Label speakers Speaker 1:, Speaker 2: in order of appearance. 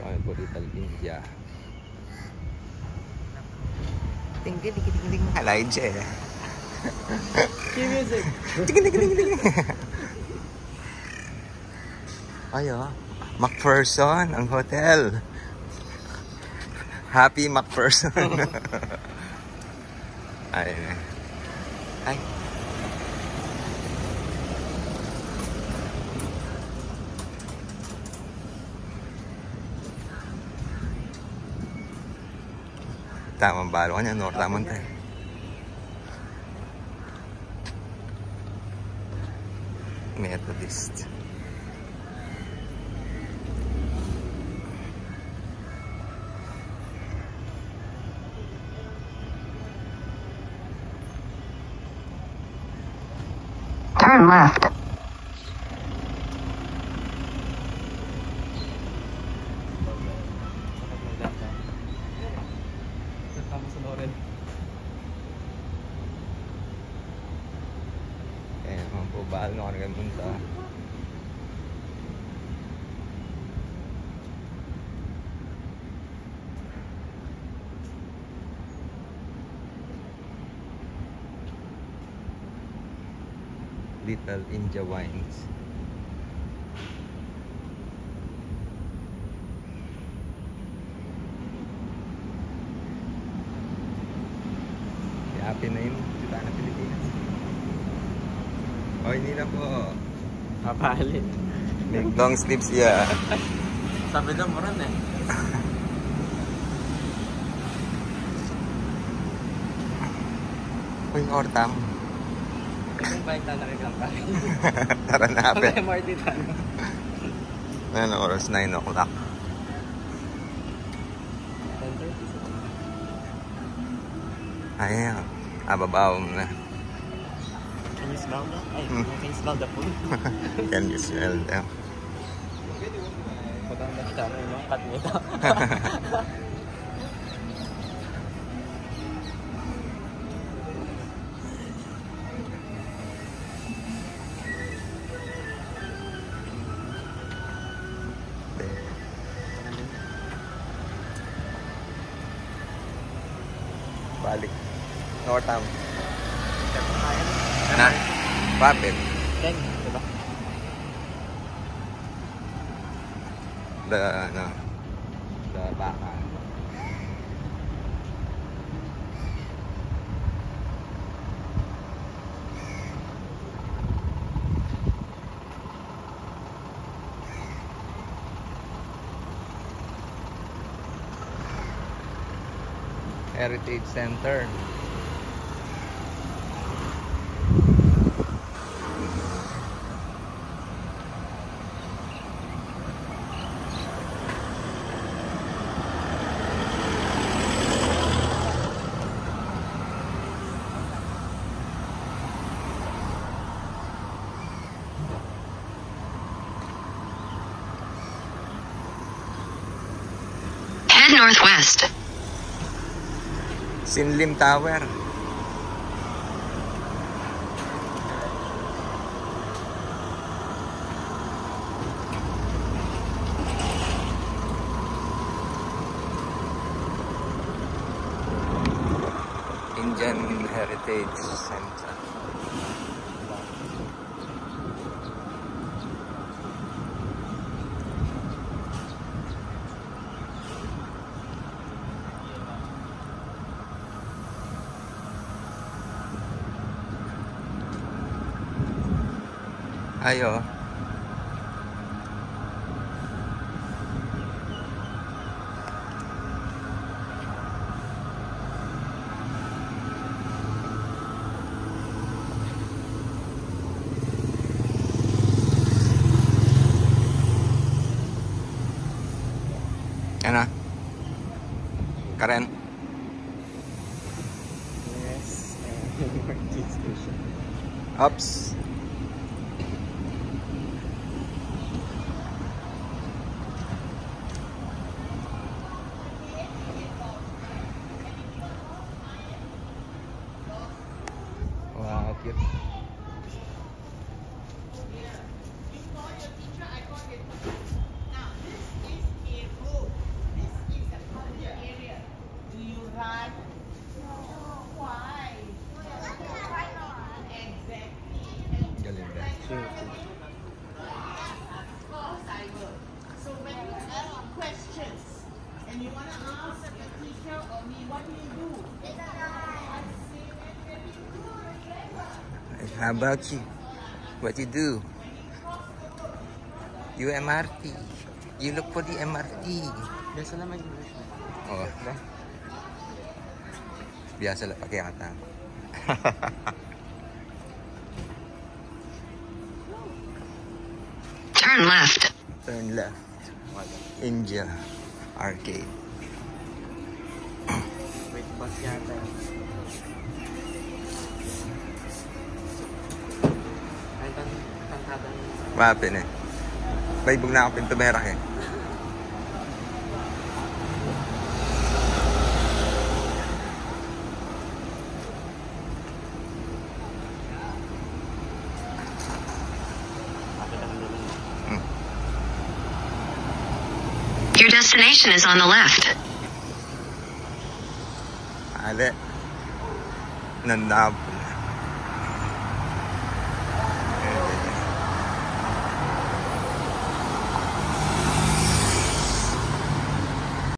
Speaker 1: kami po Little India. Ting ting ting ting ting. Elijah eh.
Speaker 2: Cue music.
Speaker 1: Ting ting ting ting. Ayo, McPherson ang hotel. Happy McPherson. Ay. Ay. Tamang balo kanya, no? Tamang tayo. Methodist.
Speaker 3: Turn left.
Speaker 1: Kaya naman po, bahal na kami punta. Little India Wines. Happy na yun, kita na Pilipinas. O, hindi na po.
Speaker 2: Papalit.
Speaker 1: Long sleeves ya.
Speaker 2: Sabi na mo rin eh.
Speaker 1: Uy, ortam.
Speaker 2: Kung balik na lang tayo.
Speaker 1: Tara na, happy.
Speaker 2: Ang MRT tayo.
Speaker 1: Ano, oras 9 o'clock.
Speaker 2: 10:30.
Speaker 1: Ayan, ababaw mo na.
Speaker 2: Can you smell that? Ay, can you smell the food?
Speaker 1: Can you smell them?
Speaker 2: Pagkang nagtama yung cut nito.
Speaker 1: Balik. Northam.
Speaker 2: Ano?
Speaker 1: Na? Bakit?
Speaker 2: 10, diba?
Speaker 1: The baka. Heritage Center.
Speaker 3: Head northwest.
Speaker 1: Sinlim Tower. Indian Heritage Center. Ayo. Ano? Karen?
Speaker 2: Yes. MRT station.
Speaker 1: Ups. Wow, cute.
Speaker 4: So when you have questions and you want to ask the teacher or me, what do you do?
Speaker 1: How about you? What you do? You MRT. You look for the MRT.
Speaker 2: Biasa lang mag-English na.
Speaker 1: Oh. Biasa lang pakai kata.
Speaker 3: Turn left.
Speaker 1: Turn left. India Arcade.
Speaker 2: Wait, bus yata. Ay, tangkada.
Speaker 1: Mapin eh. Baibog na ako pinto merak eh.
Speaker 3: Your destination is on the left.
Speaker 1: Ale. Nandap.